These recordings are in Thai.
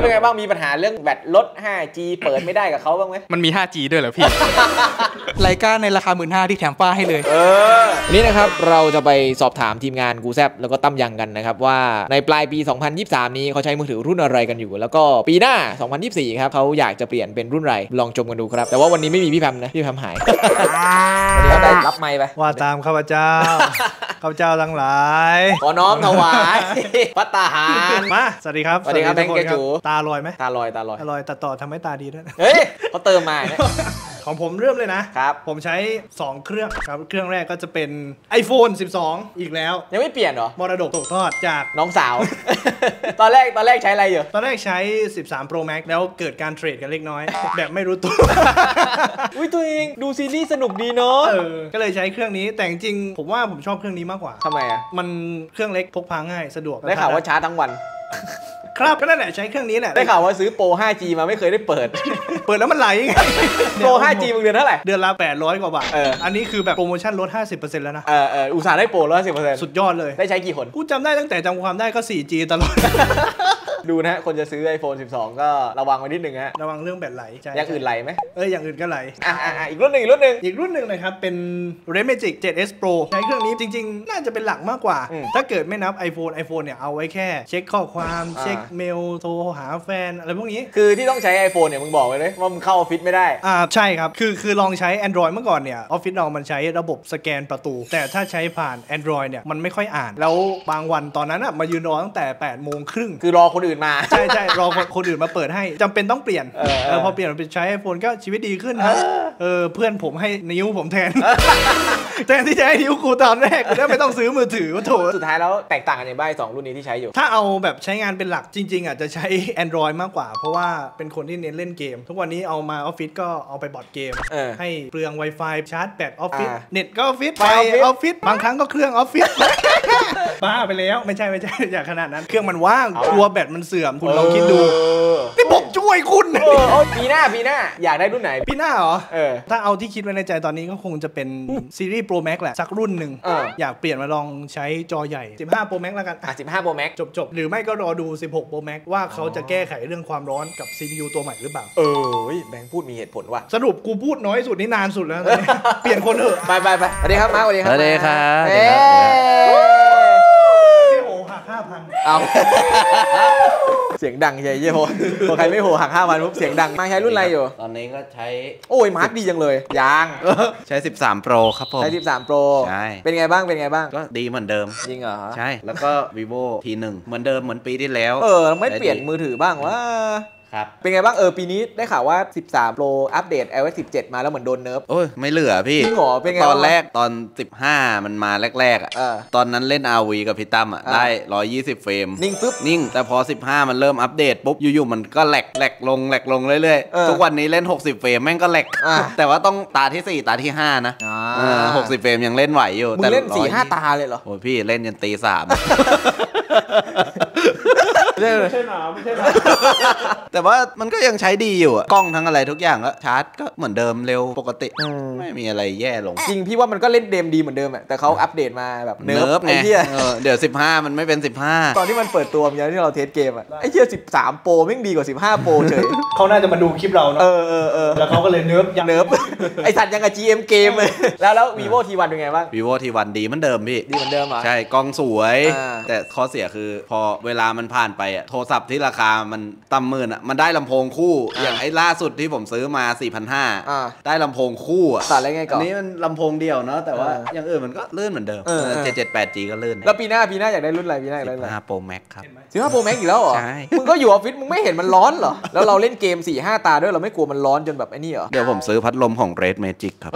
แล้วเป็นไงบ้างมีปัญหาเรื่องแบตลด 5G เปิดไม่ได้กับเขาบ้างไหมมันมี 5G ด้วยเหรอพี่ไลกาในราคา 15,000ที่แถมป้าให้เลยนี่นะครับเราจะไปสอบถามทีมงานกูแซบแล้วก็ตั้มยังกันนะครับว่าในปลายปี2023นี้เขาใช้มือถือรุ่นอะไรกันอยู่แล้วก็ปีหน้า2024ครับเขาอยากจะเปลี่ยนเป็นรุ่นอะไรลองชมกันดูครับแต่ว่าวันนี้ไม่มีพี่แพมนะพี่แพมหายวันนี้ได้รับไมค์ไปว่าตามข้าพเจ้าทั้งหลายขอน้อมถวายภัตตาหารมาสวัสดีครับสวัสดีครับแบงค์เกจูตาลอยไหมตาลอยตัดต่อทำให้ตาดีด้วยเฮ้ยเขาเติมมาเนี่ยของผมเริ่มเลยนะครับผมใช้2เครื่องครับเครื่องแรกก็จะเป็น iPhone 12อีกแล้วยังไม่เปลี่ยนเหรอมรดกตกทอดจากน้องสาวตอนแรกใช้อะไรอยู่ตอนแรกใช้13 Pro Max แล้วเกิดการเทรดกันเล็กน้อยแบบไม่รู้ตัวอุ้ยตัวเองดูซีรีส์สนุกดีเนาะก็เลยใช้เครื่องนี้แต่จริงผมว่าผมชอบเครื่องนี้มากกว่าทำไมอ่ะมันเครื่องเล็กพกพาง่ายสะดวกได้ข่าวว่าชาร์จทั้งวันครับก็นั่นแหละใช้เครื่องนี้แหละได้ข่าวว่าซื้อโปร 5G มาไม่เคยได้เปิดแล้วมันไหลไงโปร 5G มึงเดือนเท่าไหร่เดือนละ800 กว่าบาทอันนี้คือแบบโปรโมชั่นลด 50% แล้วนะอุตส่าห์ได้โปรลด 50% สุดยอดเลยได้ใช้กี่คนกูจำได้ตั้งแต่จำความได้ก็ 4G ตลอดดูนะคนจะซื้อ iPhone 12ก็ระวังไว้นิดนึงฮะระวังเรื่องแบตไหลอย่างอื่นไหลไหมอย่างอื่นก็ไหลอีกรุ่นหนึ่งนะครับเป็น Red Magic 7S Pro ใช้เครื่องนี้จริงๆน่าจะเป็นหลักมากกว่าถ้าเกิดไม่นับ iPhone เนี่ยเอาไว้แค่เช็คข้อความเช็คเมลโทรหาแฟนอะไรพวกนี้คือที่ต้องใช้ iPhone เนี่ยมึงบอกไว้เลยว่ามึงเข้าออฟฟิศไม่ได้ใช่ครับคือลองใช้ Android เมื่อก่อนเนี่ยออฟฟิศเรามันใช้ระบบสแกนประตูแต่ถ้าใช้ผ่าน Android เนี่ยมันไม่ค่อยอ่านแล้วบางวันตอนนั้นมายืนรอตั้งแต่8 โมงครึ่งคือรอคนอื่นมาใช่รอคนอื่นมาเปิดให้จำเป็นต้องเปลี่ยนพอเปลี่ยนเป็นใช้ iPhone ก็ชีวิตดีขึ้นนะเพื่อนผมให้นิ้วผมแทนที่จะให้นิ้วกูตอนแรกก็ไม่ต้องซื้อมือถือว่าโถสุดท้ายแล้วแตกต่างกันในบ้าน2รุ่นนี้ที่ใช้อยู่ถ้าเอาแบบใช้งานเป็นหลักจริงๆจะใช้ Android มากกว่าเพราะว่าเป็นคนที่เน้นเล่นเกมทุกวันนี้เอามาออฟฟิศก็เอาไปบอร์ดเกมให้เปลือง Wi-Fi ชาร์จแบตออฟฟิศเน็ตก็ออฟฟิศไฟออฟฟิศบางครั้งก็เครื่องออฟฟิศบ้าไปแล้วไม่ใช่อย่าขนาดนั้นเครื่องมันว่างกลัวแบตมันเสื่อมคุณลองคิดดูนี่ผมช่วยคุณปีหน้าอยากได้รุ่นไหนปีหน้าเหรอถ้าเอาที่คิดไว้ในใจตอนนี้ก็คงจะเป็นซีรีส์ Pro Max แหละสักรุ่นหนึ่งอยากเปลี่ยนมาลองใช้จอใหญ่15 Pro Max แล้วกัน 15 Pro Max จบหรือไม่ก็รอดู16 Pro Max ว่าเขาจะแก้ไขเรื่องความร้อนกับ CPU ตัวใหม่หรือเปล่าแบงค์พูดมีเหตุผลว่ะสรุปกูพูดน้อยสุดนี่นานสุดแล้วเปลี่ยนคนเถอะไปสวัสดีครับมาสวัสดีครับ 5,000 เอาเสียงดังใช่ไหมพอใครไม่โหหัก5,000ปุ๊บเสียงดังมาใช้รุ่นอะไรอยู่ตอนนี้ก็ใช้โอ้ยมาร์คดีจังเลยยังใช้13 Pro ครับผมใช้13 Pro ใช่เป็นไงบ้างก็ดีเหมือนเดิมจริงเหรอใช่แล้วก็ vivo T1 เหมือนเดิมเหมือนปีที่แล้วไม่เปลี่ยนมือถือบ้างว่าเป็นไงบ้างปีนี้ได้ข่าวว่า13 Pro อัปเดต iOS 17มาแล้วเหมือนโดนเนิร์ฟโอ้ยไม่เหลือพี่จริงเหรอเป็นไงตอนแรกตอน15มันมาแรกๆตอนนั้นเล่น RV กับพี่ตั้มได้120 เฟรมนิ่งแต่พอ15มันเริ่มอัปเดตปุ๊บอยู่ๆมันก็แหลกลงเรื่อยๆทุกวันนี้เล่น60 เฟรมแม่งก็แหลกแต่ว่าต้องตาที่4ตาที่5นะ60 เฟรมยังเล่นไหวอยู่แต่เล่น 4-5 ตาเลยเหรอโอ้ยพี่เล่นยันตี 3 ไม่ใช่หนาแต่ว่ามันก็ยังใช้ดีอยู่กล้องทั้งอะไรทุกอย่างก็ชาร์จก็เหมือนเดิมเร็วปกติไม่มีอะไรแย่ลงจริงพี่ว่ามันก็เล่นเดมดีเหมือนเดิมแต่เขาอัปเดตมาแบบเนิร์ฟไงเดี๋ยว15มันไม่เป็น15 ตอนที่มันเปิดตัวอย่างที่เราเทสเกมไอ้เหี้ย13 Pro แม่งดีกว่า15 Pro เฉยเขาน่าจะมาดูคลิปเราเนาะแล้วเขาก็เลยเนิร์ฟไอสัตว์ยังกับ GM เกมเลยแล้ว vivo T1 เป็นไงบ้าง vivo T1 ดีเหมือนเดิมพี่ดีเหมือนเดิมเหรอใช่กล้องสวยแต่ข้อเสียคือพอเวลามันผ่านไปโทรศัพท์ที่ราคามันต่ำหมื่นมันได้ลำโพงคู่อย่างไอ้ล่าสุดที่ผมซื้อมา 4,500 ได้ลำโพงคู่ตัดอะไรไงก่อนอันนี้มันลำโพงเดียวเนาะแต่ว่าอย่างอื่นมันก็ลื่นเหมือนเดิม778G ก็ลื่นแล้วปีหน้าอยากได้รุ่นอะไรปีหน้าอยากได้รุ่นอะไร 15 Pro Max ครับ 15 Pro Max อีกแล้วเหรอมึงก็อยู่ออฟฟิศมึงไม่เห็นมันร้อนเหรอแล้วเราเล่นเกม 4-5 ตาด้วยเราไม่กลัวมันร้อนจนแบบไอ้นี่เหรอเดี๋ยวผมซื้อพัดลมของ Red Magic ครับ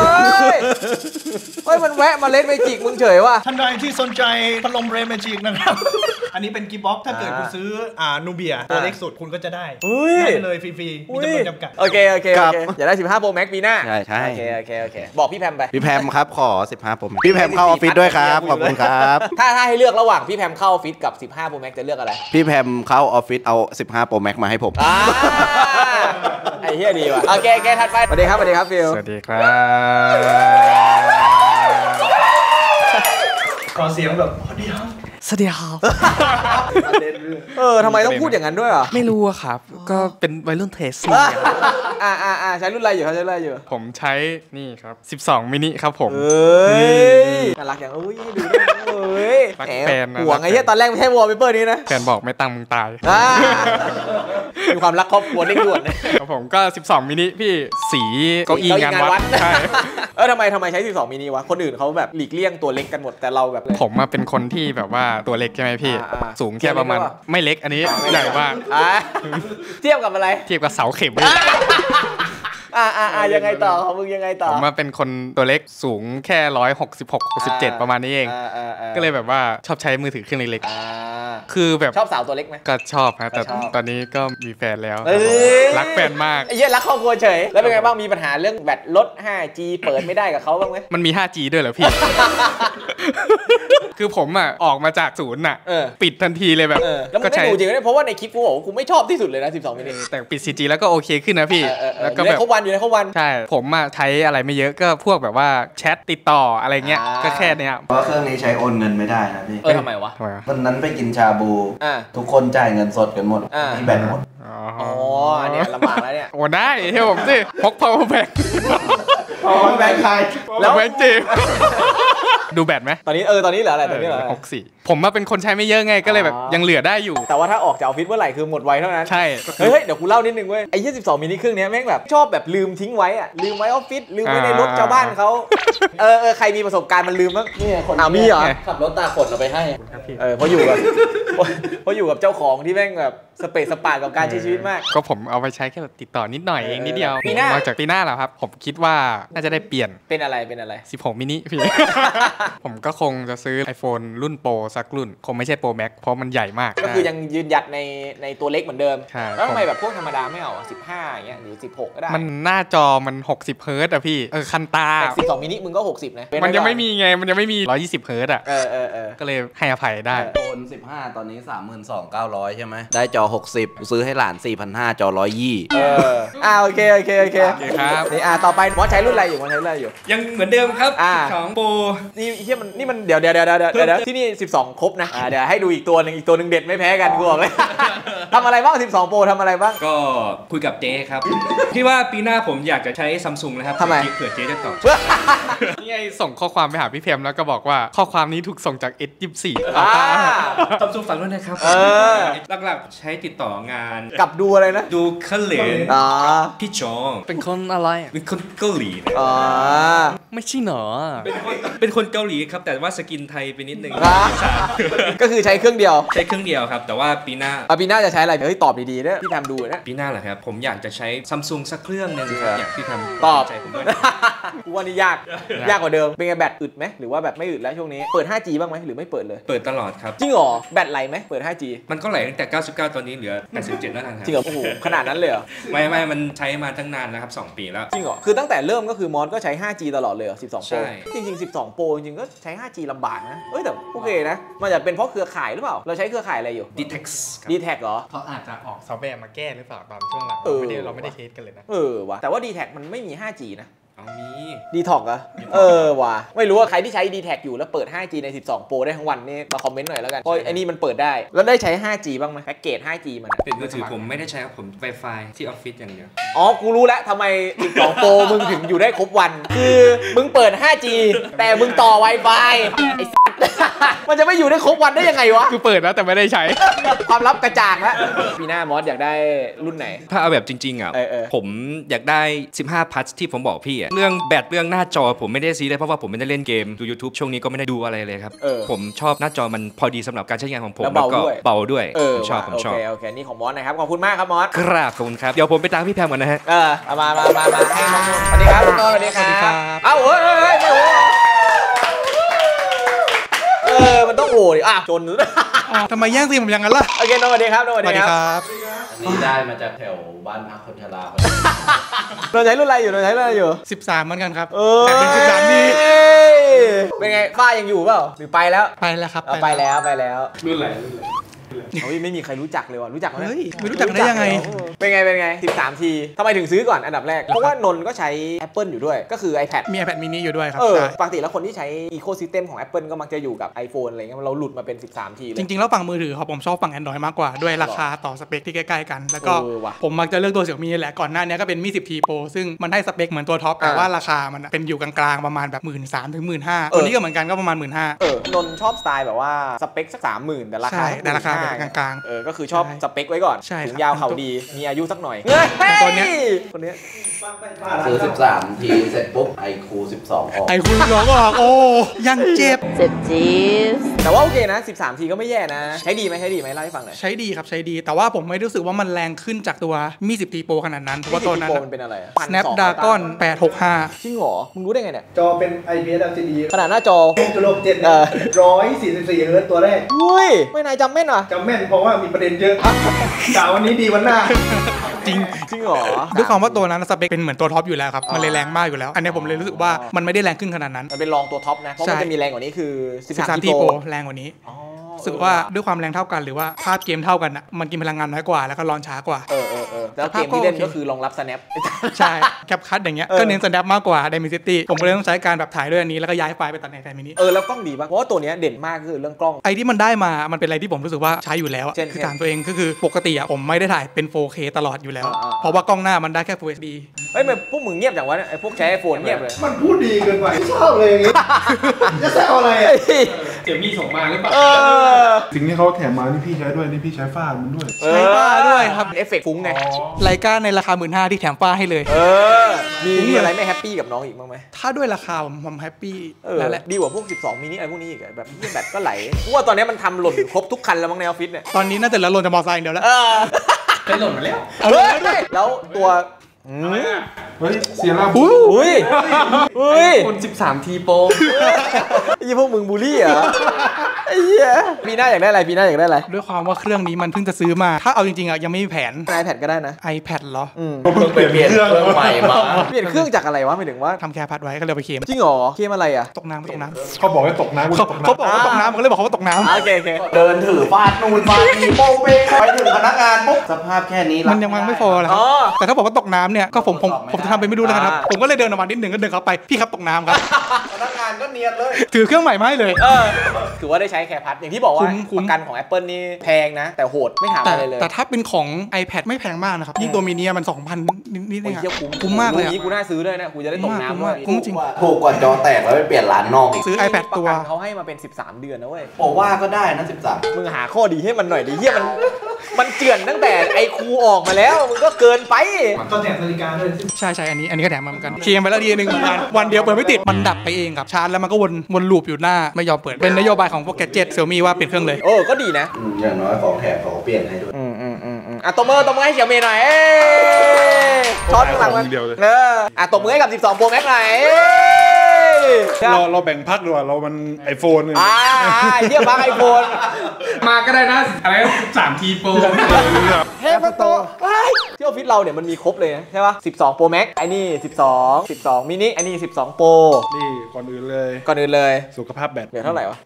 มันแวะมาRed Magicมึงเฉยว่ะท่านใดที่สนใจพัดลม Red Magic นะครับอันนี้เป็นกิฟต์บ็อกถ้าเกิดคุณซื้อนูเบียตัวเล็กสุดคุณก็จะได้เลยฟรีๆมีจำนวนจำกัดโอเคอยากได้15 Pro Max ปีหน้าใช่โอเคบอกพี่แพมไปพี่แพมครับขอ15 Pro Max พี่แพมเข้าออฟฟิศด้วยครับขอบคุณครับถ้าให้เลือกระหว่างพี่แพมเข้าออฟฟิศกับ15 Pro Max จะเลือกอะไรพี่แพมเข้าออฟฟิศเอา15 Pro Max มาให้ผมไอ้เหี้ยดีว่ะโอเคถัดไปสวัสดีครับฟิลสวัสดีครับขอเสียงแบบเสวัสดีครับทำไมต้องพูดอย่างนั้นด้วยอ่ะไม่รู้อะครับก็เป็นวัยรุ่นเทสซี่ใช้รุ่นอะไรอยู่ครับใช้รุ่นอะไรอยู่ผมใช้นี่ครับ12มินิครับผมน่ารักอย่างดูรักแฟนห่วงไอ้เหี้ยตอนแรกไม่ใช่วอลเปเปอร์นี้นะแฟนบอกไม่ตั้งมึงตายมีความรักครอบครัวเร่งด่วนครับผมก็12มินิพี่สีเก้าอี้งานวัดใช่ทำไมใช้12มินิวะคนอื่นเขาแบบหลีกเลี่ยงตัวเล็กกันหมดแต่เราแบบผมมาเป็นคนที่แบบว่าตัวเล็กใช่ไหมพี่สูงแค่ประมาณไม่เล็กอันนี้ใหญ่มากเทียบกับอะไรเทียบกับเสาเข็มยังไงต่อมึงยังไงต่อผมมาเป็นคนตัวเล็กสูงแค่166-167ประมาณนี้เองก็เลยแบบว่าชอบใช้มือถือเครื่องเล็กๆคือแบบชอบสาวตัวเล็กไหมก็ชอบนะแต่ตอนนี้ก็มีแฟนแล้วรักแฟนมากไอ้เหี้ยรักครอบครัวเฉยแล้วเป็นไงบ้างมีปัญหาเรื่องแบตลด 5G เปิดไม่ได้กับเขาบ้างไหมมันมี 5G ด้วยเหรอพี่คือผมอ่ะออกมาจากศูนย์อ่ะปิดทันทีเลยแบบแล้วมันไม่ดูจริงๆเพราะว่าในคลิปกูบอกว่ากูไม่ชอบที่สุดเลยนะ12มิลลิแต่ปิด 4G แล้วก็โอเคขึ้นนะพี่แล้วก็แบบอยู่ในเขาวันใช่ผมอ่ะใช้อะไรไม่เยอะก็พวกแบบว่าแชทติดต่ออะไรเงี้ยก็แค่เนี้ยเพราะเครื่องนี้ใช้โอนเงินไม่ได้นะพี่ทำไมวะวันนั้นไปกินชาบูทุกคนจ่ายเงินสดกันหมดที่แบตหมดอันนี้ลำบากแล้วเนี่ยโอ้ได้ให้ผมสิพก power bank แบงค์ใครแล้วแบงค์จีดูแบตไหมตอนนี้เหลืออะไรตอนนี้เหลือ 64ผมมาเป็นคนใช้ไม่เยอะไงก็เลยแบบยังเหลือได้อยู่แต่ว่าถ้าออกจากออฟฟิศเมื่อไหร่คือหมดไวเท่านั้นใช่เฮ้ยเดี๋ยวกูเล่านิดนึงเว้ยไอ้22มินิเครื่องนี้แม่งแบบชอบแบบลืมทิ้งไว้อะลืมไว้ออฟฟิศลืมไว้ในรถชาวบ้านเขาใครมีประสบการณ์มันลืมมั้งนี่คนมีเหรอขับรถตาขดเราไปให้เพราะอยู่กับเจ้าของที่แม่งแบบสเปซสปากับการใช้ชีวิตมากก็ผมเอาไปใช้แค่ติดต่อนิดหน่อยเองนิดเดียวมาจากปีหน้าแล้วครับผมคิดว่าน่าจะได้เปลี่ยนเป็นอะไร 16มินิพี่ผมก็คงจะซื้อ iPhone รุ่นโปรสักรุ่นคงไม่ใช่โปรแม็กเพราะมันใหญ่มากก็คือยังยืนหยัดในตัวเล็กเหมือนเดิมแล้วทำไมแบบพวกธรรมดาไม่เอา15อย่างเงี้ยหรือ16ก็ได้มันหน้าจอมัน60เฮิร์ตซ์อะพี่คันตาแต่12มินิมึงก็60นะมันยังไม่มีไงมันยังไม่มี120เฮิร์ตซ์อะก็เลยให้อภัยได้โอน15ตอนนี้ 32,900 ใช่ไหมได้จอ60ซื้อให้หลาน 4,500 จอ120 โอเคครับนี่ต่อไปมอสใช้รุ่นอะไรอยู่ยังเหมือนเดิมครับ12โปรนี่มันเดี๋ยวที่นี่12ครบนะเดี๋ยวให้ดูอีกตัวหนึ่งเด็ดไม่แพ้กันกูบอกเลยทำอะไรบ้าง12โปรทำอะไรบ้างก็คุยกับเจ๊ครับพี่ว่าปีหน้าผมอยากจะใช้ Samsung นะครับทำไมเผื่อเจ๊จะตอบนี่ไงส่งข้อความไปหาพี่เพมแล้วก็บอกว่าข้อความนี้ถูกส่งจาก S24 Samsung ฝั่งนู้นนะครับหลักๆใช้ติดต่องานกับดูอะไรนะดูเคลเลนพี่จองเป็นคนอะไรเป็นคนเกาหลีไม่ใช่หนอเป็นคนเกาหลีครับแต่ว่าสกินไทยไปนิดนึงก็คือใช้เครื่องเดียวครับแต่ว่าปีหน้าจะใช้อะไรเฮ้ยตอบดีๆด้วยพี่ทำดูนะปีหน้าเหรอครับผมอยากจะใช้ Samsung สักเครื่องนึงครับอยากพี่ทำตอบกูว่านี่ยากกว่าเดิมเป็นไงแบตอึดไหมหรือว่าแบบไม่อึดแล้วช่วงนี้เปิด 5G บ้างไหมหรือไม่เปิดเลยเปิดตลอดครับจริงเหรอแบตไหลไหมเปิด 5G มันก็ไหลตั้งแต่99ตอนนี้เหลือ87แล้วนะครับจริงเหรอโอ้โหขนาดนั้นเลยเหรอไม่มันใช้มาตั้งนานแล้วครับ2ปีแล้วจริงเหรอคือตั้งแต่เริ่มก็คือมอสก็ใช้ 5G ตลอดเลย12 Pro จริงๆ12 Pro จริงๆก็ใช้ 5G ลำบากนะแต่โอเคนะมันจะเป็นเพราะเครือข่ายหรือเปล่าเราใช้เครือข่ายอะไรอยู่ D-Tech เหรอเขาอาจจะออกซอฟต์แวร์มาแก้หรือเปล่าตอนช่วงหลังเราไม่ได้เทสกันเลยนะว่ะแต่ว่า D-Tech มันไม่มี 5G นะมี D-Tech อ่ะว่ะไม่รู้ว่าใครที่ใช้ D-Tech อยู่แล้วเปิด 5G ใน12 Pro ได้ทั้งวันนี่มาคอมเมนต์หน่อยแล้วกันเพราะไอ้นี่มันเปิดได้แล้วได้ใช้ 5G บ้างไหมแพ็กเกจ 5G มันเป็นมือถือผมไม่ได้ใช้ครับผม Wi-Fi ที่ออฟฟิศอย่างเดียวกูรู้แล้วทำไม12 Pro มึงถึงอยู่ได้ครบวันคือมึงเปิด 5G แต่มึงต่อ Wi-Fi ไอ้มันจะไม่อยู่ได้ครบวันได้ยังไงวะคือเปิดแล้วแต่ไม่ได้ใช้ความลับกระจ่างแล้วปีหน้ามอสอยากได้รุ่นไหนถ้าเอาแบบจริงๆอ่ะผมอยากได้15 พัทที่ผมบอกพี่อ่ะเรื่องแบตเรื่องหน้าจอผมไม่ได้ซีเลยเพราะว่าผมไม่ได้เล่นเกมดู YouTube ช่วงนี้ก็ไม่ได้ดูอะไรเลยครับผมชอบหน้าจอมันพอดีสำหรับการใช้งานของผมแล้วก็เบาด้วยผมชอบโอเคนี่ของมอสนะครับขอบคุณมากครับมอสครับขอบคุณครับเดี๋ยวผมไปตามพี่แพมก่อนนะฮะมาให้น้องสวัสดีครับน้องสวัสดีครับมันต้องโอ้ดิจนทำไมแย่งซีผมอย่างนั้นล่ะโอเคน้องสวัสดีครับน้องสวัสดีครับอันนี้ได้มาจากแถวบ้านพักคนชราเราใช้รุ่นอะไรอยู่ 13เหมือนกันครับแต่เป็น13นี่เป็นไงฝ้ายังอยู่เปล่าหรือไปแล้วครับไปแล้วรุ่นอะไรไม่มีใครรู้จักเลยว่ะรู้จักไหมเฮ้ยไม่รู้จักได้ยังไงเป็นไง13 ทีทำไมถึงซื้อก่อนอันดับแรกเพราะว่านนท์ก็ใช้ Apple อยู่ด้วยก็คือ iPad มี iPad mini อยู่ด้วยครับปกติแล้วคนที่ใช้ Ecosystem ของ Apple ก็มักจะอยู่กับ iPhone อะไรเงี้ยเราหลุดมาเป็น13 ทีเลยจริงๆแล้วฝั่งมือถือครับผมชอบฝั่ง Android มากกว่าด้วยราคาต่อสเปคที่ใกล้ๆกันแล้วก็ผมมักจะเลือกตัว Xiaomi แหละก่อนหน้านี้ก็เป็นMi 10T Pro ซึ่งมันให้สเปคเหมือนตัวท็อปแต่ว่าราคามันเป็นอยู่กลางๆประมาณแบบ 13,000 ถึง 15,000ตัวนี้ก็เหมือนกันก็ประมาณ 15,000 นนท์ชอบสไตล์แบบว่าสเปคสัก 30,000 แต่ราคาแบบกลางๆก็คือชอบสเปคไว้ก่อนถึงยาวเขาดีมีอายุสักหน่อยตัวนี้ซื้อ13 ทีเสร็จปุ๊บiQ 12ออก iQ 12ก็ออกโอ้ยังเจ็บจี๊ดแต่ว่าโอเคนะ13 ทีก็ไม่แย่นะใช้ดีไหมเล่าให้ฟังหน่อยใช้ดีครับใช้ดีแต่ว่าผมไม่รู้สึกว่ามันแรงขึ้นจากตัวMi 10T Pro ขนาดนั้นเพราะว่าตัวนั้นมันเป็นอะไร Snapdragon 865 จริงเหรอมึงรู้ได้ไงเนี่ยจอเป็น IPS LCD ขนาดหน้าจอ 6.67 144 เฮิร์ตซ์ตัวแรกอุ้ยไม่นายจำแม่นเหรอจำแม่นเพราะว่ามีประเด็นเยอะกล่าววันนี้ดีวันหน้าจริงเหรอด้วยความว่าตัวนั้นสเปคเป็นเหมือนตัวท็อปอยู่แล้วครับมันเลยแรงมากอยู่แล้วอันนี้ผมเลยรู้สึกว่ามันไม่ได้แรงขึ้นขนาดนั้นมันเป็นรองตัวท็อปนะเพราะมันจะมีแรงกว่านี้คือ 13 T Pro แรงกว่านี้รู้สึกว่าด้วยความแรงเท่ากันหรือว่าภาพเกมเท่ากันอ่ะมันกินพลังงานน้อยกว่าแล้วก็ร้อนช้ากว่าแล้วเกมที่เล่นก็คือรองรับ Snap ใช่แคปคัทอย่างเงี้ยก็เน้น Snap มากกว่า Dimensity ผมก็เลยต้องใช้การแบบถ่ายด้วยอันนี้แล้วก็ย้ายไฟล์ไปตัดในไฟล์มินิแล้วกล้องดีป่ะเพราะว่าตัวนี้เด่นมากคือเรื่องกล้องไอ้ที่มันได้มามันเป็นอะไรที่ผมรู้สึกว่าใช้อยู่แล้วคือถามตัวเองก็คือปกติผมไม่ได้ถ่ายเป็น 4K ตลอดอยู่แล้วเพราะว่ากล้องหน้ามันได้แค่ Full HD พวกมึงเงียบอย่างว่าไอ้พวกใช้ iPhone เงียบเลยมันพูดดีเกินไปชอบเลยอย่างงี้จะแซวอะไรเดี๋ยวมีส่งมาหรือเปล่าสิ่งที่เขาแถมมานี่พี่ใช้ด้วยนี่พี่ใช้ฝ้ามันด้วยใช้ฝ้าด้วยครับเอฟเฟกต์ฟุ้งไงไลกาในราคา 15,000 ที่แถมฝ้าให้เลยมีอะไรไม่แฮปปี้กับน้องอีกบ้างไหมถ้าด้วยราคาผมแฮปปี้นั่นแหละดีกว่าพวก12 มินิอะไรพวกนี้อีกแบบแบตก็ไหลเพราะว่าตอนนี้มันทำหล่นครบทุกคันแล้วมั้งในออฟฟิศเนี่ยตอนนี้น่าจะเหลือหล่นแต่มอเตอร์ไซค์เดียวแล้วไปหล่นมาแล้วแล้วตัวเฮ้ยเสียละอุ้ยคน13 T Pro ยี่พวกมึงบูลลี่เหรอไอ้เหี้ยปีหน้าอยากได้อะไรด้วยความว่าเครื่องนี้มันเพิ่งจะซื้อมาถ้าเอาจริงๆยังไม่มีแผน iPad ก็ได้นะ iPad เหรอผมเพิ่งเปลี่ยนเครื่องใหม่มาเปลี่ยนเครื่องจากอะไรวะหมายถึงว่าทำแค่พัดไว้ก็เลยไปเคลมจริงเหรอเคลมอะไรอ่ะตกน้ำเขาบอกว่าตกน้ำเขาบอกว่าตกน้ำมันก็เลยบอกเขาว่าตกน้ำโอเคเดินถือฟาดนูนฟาดนี่โป้งเป้งไปถึงพนักงานปุ๊บสภาพแค่นี้มันยังไม่พอเลยแต่ถ้าบอกว่าตกน้ำเนี่ยก็ผมจะทำไปไม่ดูแล้วครับผมก็เลยเดินออกมานิดหนึ่งก็เดินเข้าไปพี่ครับตกน้ำครับพนักงานก็เนียนเลยถือเครื่องใหม่มาให้เลยถือว่าได้ใช้แคร์พัดอย่างที่บอกว่าประกันของ Apple นี่แพงนะแต่โหดไม่ถามอะไรเลยแต่ถ้าเป็นของ iPad ไม่แพงมากนะครับยิ่งตัวมินิมัน 2,000 นิดๆเองคุ้มมากเลยกูน่าซื้อด้วยนะกูจะได้ตกน้ำด้วยคุ้มจริงถูกกว่าจอแตกแล้วไปเปลี่ยนร้านนอกอีกซื้อ iPad ตัวเขาให้มาเป็น13 เดือนนะเว้ยบอกว่าก็ได้นะ13 มึงหาข้อดีให้มันหน่อยดิเฮียมันเจือนตั้งแต่ไอคูออกมาแล้วมึงก็เกินไปตอนแถมนาฬิกาด้วยใช่อันนี้ก็แถมมาเหมือนกันเคลมไปแล้วทีนึงวันเดียวเปิดไม่ติดมันดับไปเองครับชาร์จแล้วมันก็วนลูปอยู่หน้าไม่ยอมเปิดเป็นนโยบายของพวกแกดเจ็ต Xiaomi ว่าเปลี่ยนเครื่องเลยก็ดีนะอย่างน้อยของแถมเขาเปลี่ยนให้ด้วยตบมือให้Xiaomiหน่อยช็อตข้างหลังมันตบมือให้กับ12 Pro Max หน่อยเราแบ่งพักดีกว่าเรามัน iPhone เยี่ยมมาก iPhone มาก็ได้นะอะไร13 T Pro เฮ้ยมาโตที่ออฟฟิศเราเนี่ยมันมีครบเลยใช่ป่ะ12 Pro Max ไอ้นี่12 mini ไอ้นี่12 Pro นี่ก่อนอื่นเลยสุขภาพแบตเหลือเท่าไหร่วะ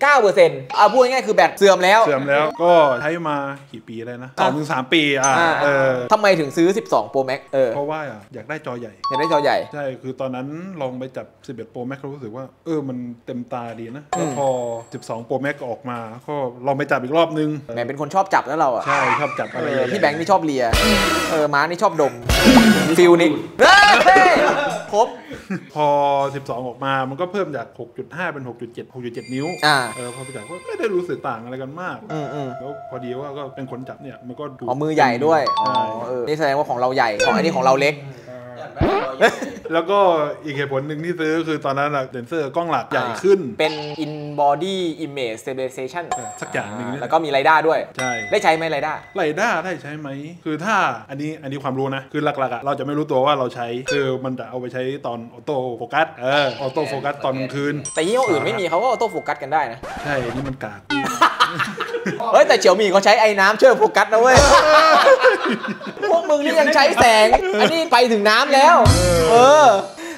79%พูดง่ายๆคือแบตเสื่อมแล้วก็ใช้มากี่ปีเลยนะ 2-3 ปีทำไมถึงซื้อ12 Pro Max เพราะว่าอยากได้จอใหญ่ใช่คือตอนนั้นลองไปจับ11 Pro Max รู้สึกว่ามันเต็มตาดีนะแล้วพอ12 Pro Max ออกมาก็ลองไปจับอีกรอบนึงแหมเป็นคนชอบจับแล้วเราใช่ชอบจับอะไรพี่แบงค์นี่ชอบเลียม้านี่ชอบดมฟิลนี่ครบพอ12ออกมามันก็เพิ่มจาก 6.5 เป็น 6.7 นิ้วพอไปจับก็ไม่ได้รู้สึกต่างอะไรกันมากแล้วพอดีว่าก็เป็นคนจับเนี่ยมันก็ดูมือใหญ่ด้วยนี่แสดงว่าของเราใหญ่ของอันนี้ของเราเล็กแล้วก็อีกเหตุผลหนึ่งที่ซื้อคือตอนนั้นเลนเซอร์กล้องหลักใหญ่ขึ้นเป็น in body image stabilization สักอย่างหนึ่งแล้วก็มีไรด้าด้วยใช่ได้ใช้ไหมไรด้าได้ใช้ไหมคือถ้าอันนี้ความรู้นะคือหลักๆเราจะไม่รู้ตัวว่าเราใช้คือมันจะเอาไปใช้ตอนออโต้โฟกัสออโต้โฟกัสตอนกลางคืนแต่ยี่ห้ออื่นไม่มีเขาก็ออโต้โฟกัสกันได้นะใช่นี่มันกากแต่เฉียวหมี่เขาใช้ไอ้น้ำช่วยโฟกัสนะเว้ยพวกมึงนี่ยังใช้แสงอันนี้ไปถึงน้ำแล้ว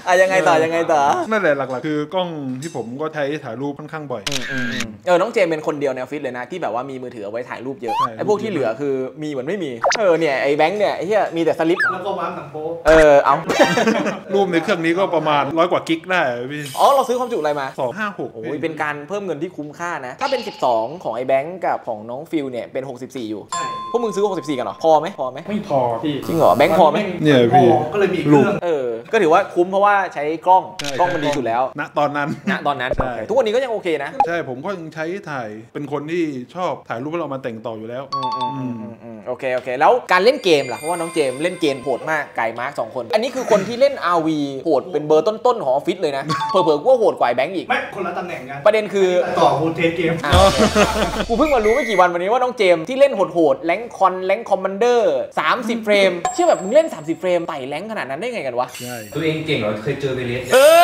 ยังไงต่อนั่นแหละหลักๆคือกล้องที่ผมก็ใช้ถ่ายรูปค่อนข้างบ่อยน้องเจมเป็นคนเดียวในออฟฟิศเลยนะที่แบบว่ามีมือถือเอาไว้ถ่ายรูปเยอะไอ้พวกที่เหลือคือมีเหมือนไม่มีเนี่ยไอ้แบงค์เนี่ยไอ้เหี้ยมีแต่สลิปแล้วก็วางหนังโป๊เอารูปในเครื่องนี้ก็ประมาณ100 กว่ากิกได้พี่เราซื้อความจุอะไรมา 256 โอ้ยเป็นการเพิ่มเงินที่คุ้มค่านะถ้าเป็น12ของไอ้แบงค์กับของน้องฟิลเนี่ยเป็น64อยู่พวกมึงซื้อ64กันเหรอพอไหมไม่พอพี่จริงเหรอแบงค์พอไหมเนี่ยพี่ก็เลยมีเครื่องก็ถือว่าคุ้มเพราะว่าใช้กล้องมันดีสุดแล้วณตอนนั้นทุกวันนี้ก็ยังโอเคนะใช่ผมก็ยังใช้ถ่ายเป็นคนที่ชอบถ่ายรูปแล้วเรามาแต่งต่ออยู่แล้วโอเคแล้วการเล่นเกมล่ะเพราะว่าน้องเจมเล่นเกมโหดมากไก่มาร์ก2 คนอันนี้คือคนที่เล่น RV โหดเป็นเบอร์ต้นๆของออฟฟิศเลยนะเผลอๆกูว่าโหดกว่าแบงค์อีกไม่คนละตำแหน่งกันประเด็นคือต่อคูเทสเกมกูเพิ่งมารู้ไม่กี่วันวันนี้ว่าน้องเจมที่เล่นโหดแรงคอมมานเดอร์30 เฟรมเชื่อแบบมึงเล่น30 เฟรมไต่แรงขนาดนั้นได้ไงกันวะใช่ตัวเองเก่งเหรอเคยเจอไปเลส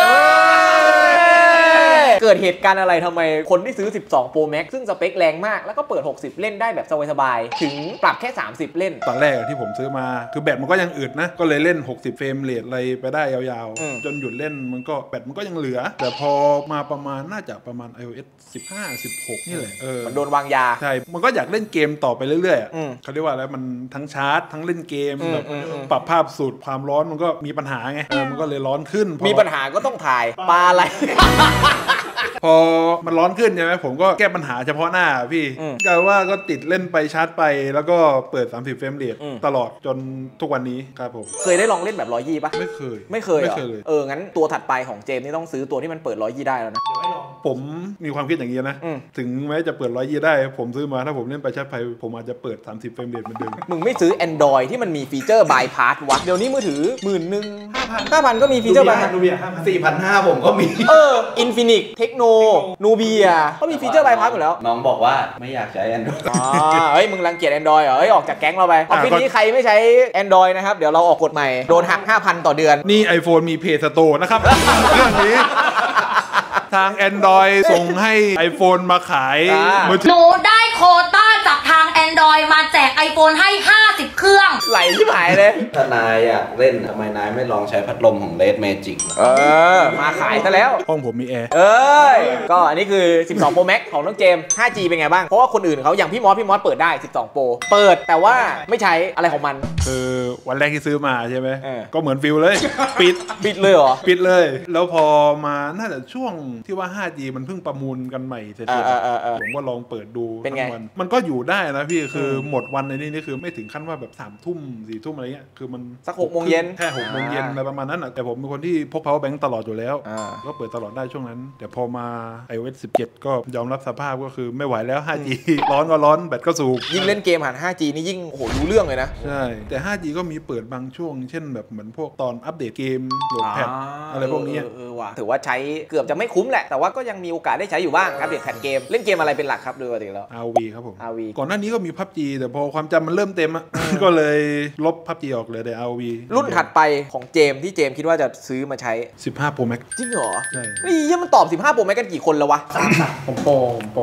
เกิดเหตุการณ์อะไรทำไมคนที่ซื้อ12 Pro Max ซึ่งสเปคแรงมากแล้วก็เปิด60เล่นได้แบบสบายๆถึงปรับแค่30เล่นตอนแรกที่ผมซื้อมาคือแบตมันก็ยังอึดนะก็เลยเล่น60เฟรมเรทอะไรไปได้ยาวๆจนหยุดเล่นมันก็แบตมันก็ยังเหลือแต่พอมาประมาณน่าจะประมาณ iOS 15 16นี่แหละมันโดนวางยาใช่มันก็อยากเล่นเกมต่อไปเรื่อยๆเขาเรียกว่าอะไรมันทั้งชาร์จทั้งเล่นเกมแบบปรับภาพสูตรความร้อนมันก็มีปัญหาไงมันก็เลยร้อนขึ้นมีปัญหาก็ต้องถ่ายปลาอะไรพอมันร้อนขึ้นใช่ไหมผมก็แก้ปัญหาเฉพาะหน้าพี่กลายว่าก็ติดเล่นไปชาร์จไปแล้วก็เปิด30เฟรมเรทตลอดจนทุกวันนี้ครับผมเคยได้ลองเล่นแบบ120ป่ะไม่เคยเลยงั้นตัวถัดไปของเจมนี่ต้องซื้อตัวที่มันเปิด120ได้แล้วนะผมมีความคิดอย่างนี้นะถึงแม้จะเปิด120ได้ผมซื้อมาถ้าผมเล่นไปชาร์จไปผมอาจจะเปิด30เฟรมเรทเหมือนเดิมมึงไม่ซื้อ Android ที่มันมีฟีเจอร์บายพาสวะเดี๋ยวนี้มือถือ5,000 ก็มีฟีเจอร์บายพาส 4,500ผมก็มี Infinix Tecnoนูเบียเขามีฟีเจอร์บายพาสหมดแล้วน้องบอกว่าไม่อยากใช้ Android เฮ้ยมึงรังเกียจ Android เหรอออกจากแก๊งเราไปออฟฟิศนี้ใครไม่ใช้ Android นะครับเดี๋ยวเราออกกฎใหม่โดนหัก 5,000 ต่อเดือนนี่ iPhone มี Play Store นะครับเรื่องนี้ทาง Android ส่งให้ iPhone มาขายมือถือหนูได้โควต้าจากทาง Android มาแจก iPhone ให้50 เครื่องไหลที่หายเลยถ้านายอยากเล่นทำไมนายไม่ลองใช้พัดลมของ Red Magic มาขายซะแล้วห้องผมมีแอร์ก็อันนี้คือ12 Pro Max ของน้องเจม 5G เป็นไงบ้างเพราะว่าคนอื่นเขาอย่างพี่มอสเปิดได้12 Pro เปิดแต่ว่าไม่ใช้อะไรของมันคือวันแรกที่ซื้อมาใช่ไหมก็เหมือนฟิลเลยปิดเลยเหรอปิดเลยแล้วพอมาน่าจะช่วงที่ว่า 5G มันเพิ่งประมูลกันใหม่เสร็จผมก็ลองเปิดดูเป็นไงมันก็อยู่ได้นะพี่คือหมดวันในนี่คือไม่ถึงขั้นว่าแบบ3 ทุ่ม4 ทุ่มอะไรเงี้ยคือมันสัก6 โมงเย็นแค่6 โมงเย็นอะไรประมาณนั้นแต่ผมเป็นคนที่พก power bank ตลอดอยู่แล้วก็เปิดตลอดได้ช่วงนั้นแต่พอมา iOS 17 ก็ยอมรับสภาพก็คือไม่ไหวแล้ว 5G ร้อนก็ร้อนแบตก็สูบยิ่งเล่นเกมผ่าน 5G นี่ยิ่งโหรู้เรื่องเลยนะใช่แต่ 5G ก็มีเปิดบางช่วงเช่นแบบเหมือนพวกตอนอัปเดตเกมโหลดแพทอะไรพวกนี้ว่ะถือว่าใช้เกือบจะไม่คุ้มแหละแต่ว่าก็ยังมีโอกาสได้ใช้อยู่บ้างอัปเดตแพทเกมเล่นเกมอะไรเป็นหลักครับโดยปกติแล้ว RV ครับผม RV ก่อนหน้านี้ก็มี PUBG แต่พอความจำมันเริ่มเต็มก็เลยลบ PUBG ออกเลยแต่ RV รุ่นถัดไปของเจมที่เจมคิดว่าจะซื้อมาใช้ 15 Pro Max จริงเหรอใช่นี่มันตอบ15 Pro Max กันกี่คนแล้ววะผมโปร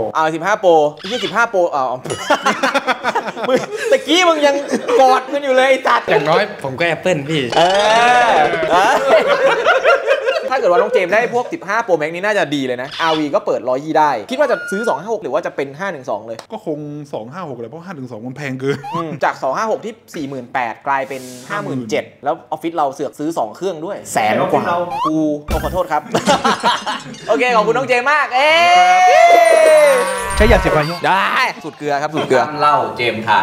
15 Pro ไม่ใช่15 Pro ตะกี้มึงยังกอดกันอยู่เลยไอ้ตัดอย่างน้อยผมก็ Apple พี่ถ้าเกิดว่าน้องเจมได้พวก15 Pro Max นี้น่าจะดีเลยนะ RV ก็เปิด120ได้คิดว่าจะซื้อ256หรือว่าจะเป็น512เลยก็คง256เลยเพราะ512มันแพงเกินจาก256ที่ 48,000 กลายเป็น 57,000 แล้วออฟฟิศเราเสือกซื้อ2 เครื่องด้วยแสนกว่ากูขอโทษครับโอเคขอบคุณน้องเจมมากใช้ยาสีฟันได้สูตรเกลือครับสูตรเกลือเล่าเจมถ่าย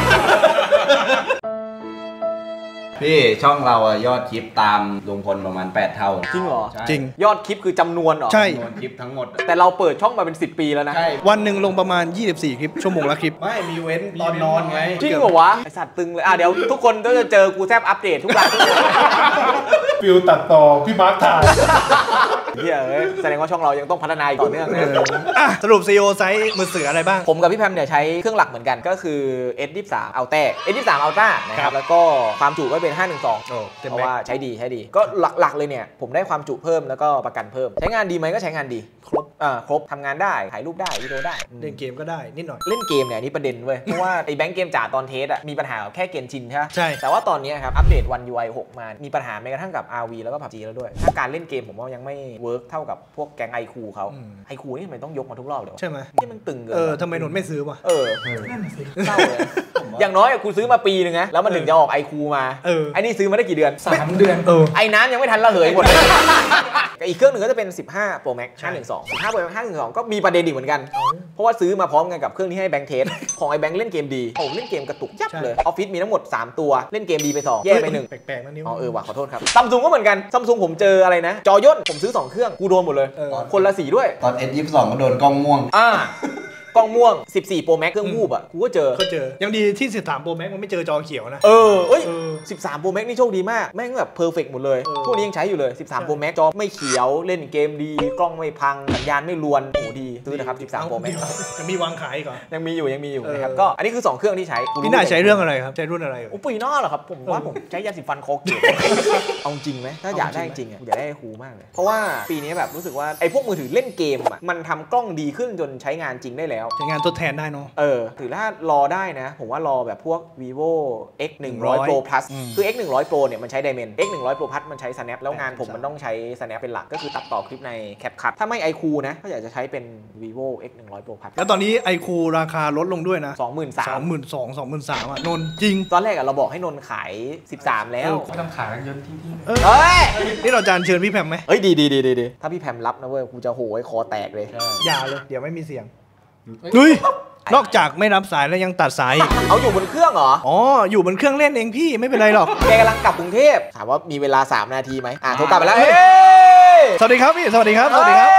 พี่ช่องเรายอดคลิปตามลุงพลประมาณ8 เท่าจริงเหรอจริงยอดคลิปคือจำนวนเหรอใช่จำนวนคลิปทั้งหมดแต่เราเปิดช่องมาเป็น10 ปีแล้วนะใช่วันหนึ่งลงประมาณ24 คลิปชั่วโมงละคลิปไม่มีเว้นตอนนอนไงจริงเหรอวะไอสัตว์ตึงเลยเดี๋ยวทุกคนก็จะเจอกูแซบอัปเดตทุกวันฟิลตัดต่อพี่มาร์คถ่ายแสดงว่าช่องเรายังต้องพัฒนาต่อเนื่องสรุป CEO ไซส์มือถืออะไรบ้างผมกับพี่แพมเนี่ยใช้เครื่องหลักเหมือนกันก็คือ S23 Ultra S23 Ultra นะครับแล้วก็ความจุก็เป็น512เพราะว่าใช้ดีก็หลักๆเลยเนี่ยผมได้ความจุเพิ่มแล้วก็ประกันเพิ่มใช้งานดีไหมก็ใช้งานดีครบครบทำงานได้ถ่ายรูปได้วิดีโอได้เล่นเกมก็ได้นิดหน่อยเล่นเกมเนี่ยนี่ประเด็นเว้ยเพราะว่าไอ้แบงค์เกมจ๋าตอนเทสอ่ะมีปัญหาแค่เกนชินใช่ไหมใช่แต่ว่าตอนนี้ครับอัปเดตวัน UI 6 มามีปัญหาแม้กระทั่งกับ RV แล้วก็ PUBG แล้วด้วยถ้าการเล่นเกมผมว่ายังไม่เวิร์กเท่ากับพวกแก๊งไอคูเขาไอคูนี่ทำไมต้องยกมาทุกรอบเลยวะใช่ไหมนี่มันตึงเกินทำไมนนไม่ซื้อวะนั่นสิเศร้าเลยอย่างน้อยกูซื้อมาปีนึงนะแล้วมันถึงจะออกไอคูมาไอ้นี่ซื้อมาได้กี่เดือน 3 เดือนไอ้น้ำยังไม่ทันระเหยหมดเลยอีกเครื่องหนึ่งก็จะเป็น15 Pro Max 512 15 Pro Max 512ก็มีประเด็นอีกเหมือนกันเพราะว่าซื้อมาพร้อมกันกับเครื่องที่ให้แบงค์เทสของไอ้แบงค์เล่นเกมดีผมเล่นเกมกระตุกยับเลยออฟฟิศมีทั้งหมด3ตัวเล่นเกมดีไป2แย่ไป1 แปลกๆนะนิ้วว่ะขอโทษครับซัมซุงก็เหมือนกันซัมซุงผมเจออะไรนะจอย่นผมซื้อ2เครื่องกูโดนหมดเลยคนละสีด้วยตอน S22 ก็โดนกล้องม่วงกล้องม่วง14 Pro Max เครื่องวูบอ่ะกูก็เจอยังดีที่13 Pro Max มันไม่เจอจอเขียวนะ 13 Pro Max นี่โชคดีมากแม่งแบบเพอร์เฟกต์หมดเลยพวกนี้ยังใช้อยู่เลย13 Pro Max จอไม่เขียวเล่นเกมดีกล้องไม่พังสัญญาณไม่รวนโหดีซื้อนะครับ13 Pro Max ยังมีวางขายก่อนยังมีอยู่นะครับก็อันนี้คือ2เครื่องที่ใช้พี่น่าใช้เรื่องอะไรครับใช้รุ่นอะไรปีหน้าเหรอครับผมว่าผมใช้ยาสีฟันคอเกตเอาจริงไหมถ้าอยากได้จริงอ่ะอยากได้คูมากเลยเพราะว่าปีนี้แบบรู้สึกว่าไอ้พวกมือถือเล่นเกมอ่ะมันทำกล้องดีขึ้นจนใช้งานจริงได้แล้วใช้งานทดแทนได้เนาะถือถ้ารอได้นะผมว่ารอแบบพวก vivo x 100 pro plus คือ x 100 pro เนี่ยมันใช้ diamond x 100 pro plus มันใช้ snap แล้วงานผมมันต้องใช้ snap เป็นหลักก็คือตัดต่อคลิปใน CapCut ถ้าไม่ iQOO นะก็อยากจะใช้เป็น vivo x 100 pro plus แล้วตอนนี้ iQOO ราคาลดลงด้วยนะ 23,000 23,000อ่ะนนจริงตอนแรกเราบอกให้นนขาย13แล้วไม่ต้องขายเยอะทิ้งนี่เราจะเชิญพี่แพมไหมดีถ้าพี่แพมรับนะเว้ยกูจะโหยคอแตกเลยอย่าเลยเดี๋ยวไม่มีเสียงนอกจากไม่รับสายแล้วยังตัดสายเอาอยู่บนเครื่องเหรออยู่บนเครื่องเล่นเองพี่ไม่เป็นไรหรอกแกกำลังกลับกรุงเทพถามว่ามีเวลา3 นาทีไหมโทรกลับไปแล้วสวัสดีครับพี่สวัสดีครับ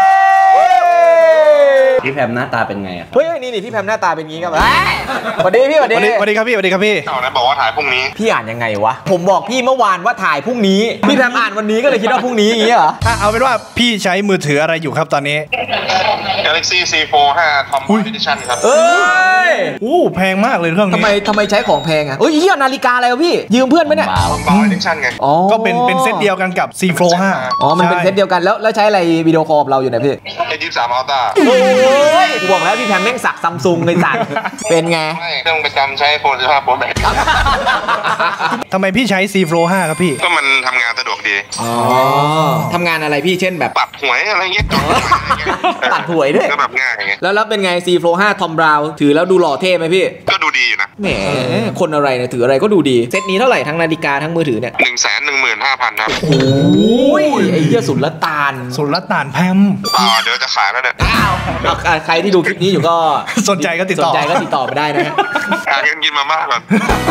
พี่แพมหน้าตาเป็นไงครับเฮ้ยนี่พี่แพมหน้าตาเป็นงี้ครับสวัสดีพี่สวัสดีครับพี่เอานะบอกว่าถ่ายพรุ่งนี้พี่อ่านยังไงวะผมบอกพี่เมื่อวานว่าถ่ายพรุ่งนี้พี่แพมอ่านวันนี้ก็เลยคิดว่าพรุ่งนี้อย่างงี้เหรอเอาเป็นว่าพี่ใช้มือถืออะไรอยู่ครับตอนนี้ Galaxy C4 5 Tom Edition ครับแพงมากเลยเครื่องนี้ทำไมใช้ของแพงอ่ะเหี้ยนาฬิกาอะไรวะพี่ยืมเพื่อนไหมเนี่ย Tom Edition ไงก็เป็นเซตเดียวกันกับ C4 5 มันเป็นเซตเดียวกันแล้วใช้อะไรวิดีโอคอลเราอยู่ไหนพี่ A23 Ultra กูบอกแล้วพี่แพมแม่งสักซัมซุงเลยสัตว์เป็นไงเครื่องประจำใช้โฟน15 Pro Max ทำไมพี่ใช้ C4 5ครับพี่ก็มันทำงานสะดวกดีทำงานอะไรพี่เช่นแบบตัดหวยอะไรเงี้ยตัดหวยด้วยก็แบบง่ายไงแล้วเป็นไง C4 5 Tom Brown ถือแล้วดูหล่อเท่ไหมพี่ก็ดูดีอยู่นะแหมคนอะไรเนี่ยถืออะไรก็ดูดีเซตนี้เท่าไหร่ทั้งนาฬิกาทั้งมือถือเนี่ย 115,000 ครับโอ้ยไอ้เหี้ยสุลต่านแพมเดี๋ยวจะขายแล้วเนี่ยใครที่ดูคลิปนี้อยู่ก็สนใจก็ติดต่อไปได้นะฮะกินมาม่าก่อน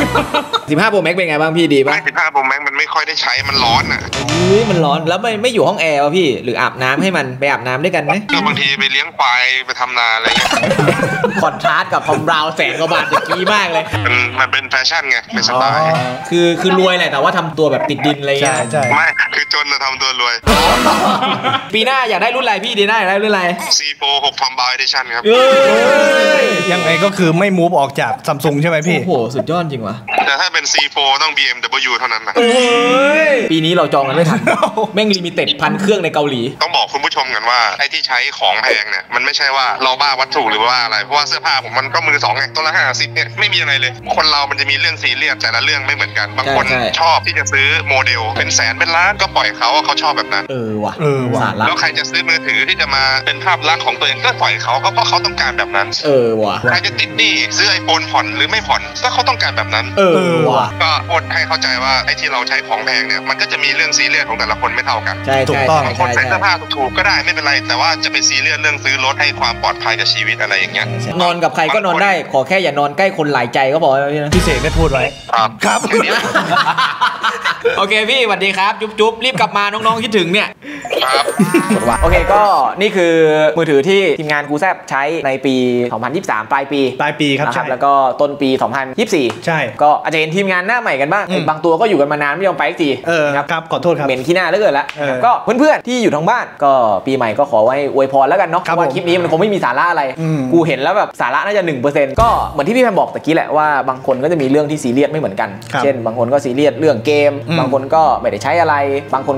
15 Pro Max เป็นไงบ้างพี่ดีป่ะ 15 Pro Max มันไม่ค่อยได้ใช้มันร้อนอ่ะมันร้อนแล้วไม่อยู่ห้องแอร์วะพี่หรืออาบน้ำให้มันไปอาบน้ำด้วยกันไหมก็บางทีไปเลี้ยงควายไปทำนาอะไรเงี้ยคอนทราสต์กับทอมบราวน์100,000 กว่าบาทจะกี้มากเลยมันเป็นแฟชั่นไงเป็นสไตล์คือรวยแหละแต่ว่าทำตัวแบบติดดินอะไรเงี้ยไม่คือจนจะทำตัวรวยปีหน้าอยากได้รุ่นอะไรพี่ดีหน้าอยากได้รุ่นอะไร C4 6 Tom Brown Edition ครับยังไงก็คือไม่มูฟออกจากซัมซุงใช่ไหมพี่โอ้โหสุดยอดจริงวะแต่ถ้าเป็น C4 ต้อง BMW เท่านั้นนะปีนี้เราจองกันไม่ทันแม่งลิมิเต็ด1,000 เครื่องในเกาหลีต้องบอกคุณผู้ชมกันว่าไอ้ที่ใช้ของแพงเนี่ยมันไม่ใช่ว่าเราบ้าวัตถุหรือว่าอะไรเพราะว่าเสื้อผ้าผมมันก็มือ2ไงตัวละ50เนี่ยไม่มีอะไรเลยคนเรามันจะมีเรื่องซีเรียสแต่ละเรื่องไม่เหมือนกันบางคนชอบที่จะซื้อโมเดลเป็นแสนเป็นล้านก็ปล่อยเขาชอบแบบนั้นว่ะแล้วใครจะซื้อมือถือที่จะมาเป็นภาพลักษณ์ของตัวเองก็ปล่อยเขาเพราะเขาต้องการแบบนั้นว่ะใครจะติดหนี้ซื้อ iPhone ผ่อนหรือไม่ผ่อนก็เขาต้องการแบบนั้นว่ะก็อดให้เข้าใจว่าไอ้ที่เราใช้ของแพงเนี่ยมันก็จะมีเรื่องซีเรียสของแต่ละคนไม่เท่ากันใช่ถูกต้องบางคนใส่เสื้อผ้าถูกๆก็ได้ไม่เป็นไรแต่ว่าจะไปซีเรียสเรื่องซื้อรถให้ความปลอดภัยกับชีวิตอะไรอย่างเงี้ยนอนกับใครก็นอนได้ขอแค่อย่านอนใกล้คนหลายใจก็พอพี่เสกได้พูดไว้ครับโอเคพี่สวัสดีครับจุ๊บรีบกลับมาน้องๆคิดถึงเนี่ยครับโอเคก็นี่คือมือถือที่ทีมงานกูแซบใช้ในปี2023ปลายปีครับแล้วก็ต้นปี2024 ใช่ก็อาจจะเห็นทีมงานหน้าใหม่กันบ้างบางตัวก็อยู่กันมานานไม่ยอมไปสักทีครับขอโทษครับเหม็นขี้หน้าเหลือเกินละก็เพื่อนๆที่อยู่ทางบ้านก็ปีใหม่ก็ขอไว้อวยพรแล้วกันเนาะว่าคลิปนี้มันคงไม่มีสาระอะไรกูเห็นแล้วแบบสาระน่าจะ 1% ก็เหมือนที่พี่แพมบอกตะกี้แหละว่าบางคนก็จะมีเรื่องที่ซีเรียสไม่เหมือนกันเช่นบางคนก็ซีเรียสเรื่องเกมบางคนก็ไม่ได้ใช้อะไรบางคนก็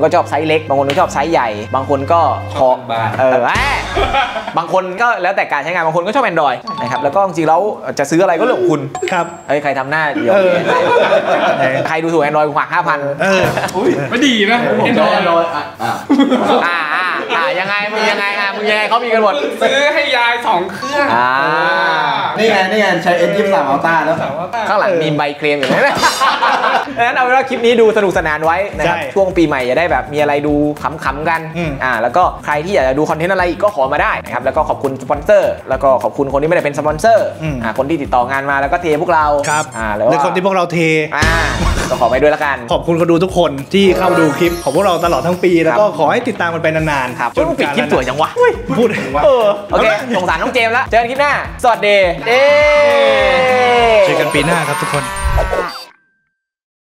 ก็ชอบไซส์เล็กบางคนก็ชอบไซส์ใหญ่บางคนก็ขอบางคนก็แล้วแต่การใช้งานบางคนก็ชอบ Android นะครับแล้วก็จริงๆแล้วจะซื้ออะไรก็เรื่องของคุณครับใครทำหน้าเดี๋ยวใครดูถูก Android หัก 5,000 ไม่ดีนะ Android ยังไงมึงยังไงเขามีกันหมดซื้อให้ยาย2เครื่องนี่ไงใช้ S23 Ultra แล้วข้างหลังมีใบเคลมอยู่นะดังนั้นเอาเป็นว่าคลิปนี้ดูสนุกสนานไว้นะครับช่วงปีใหม่จะได้แบบมีอะไรดูขำๆกันแล้วก็ใครที่อยากจะดูคอนเทนต์อะไรอีกก็ขอมาได้นะครับแล้วก็ขอบคุณสปอนเซอร์แล้วก็ขอบคุณคนที่ไม่ได้เป็นสปอนเซอร์คนที่ติดต่องานมาแล้วก็เทพวกเราครับแล้วคนที่พวกเราเทก็ขอไปด้วยละกันขอบคุณคนดูทุกคนที่เข้าดูคลิปของพวกเราตลอดทั้งปีแล้วก็ขอให้ติดตามมันไปนานๆจนปิดคลิปสวยจังวะพูดโอเคสงสารน้องเจมส์แล้วเจอกันคลิปหน้าสวัสดีเจอกันปีหน้าครับทุกคน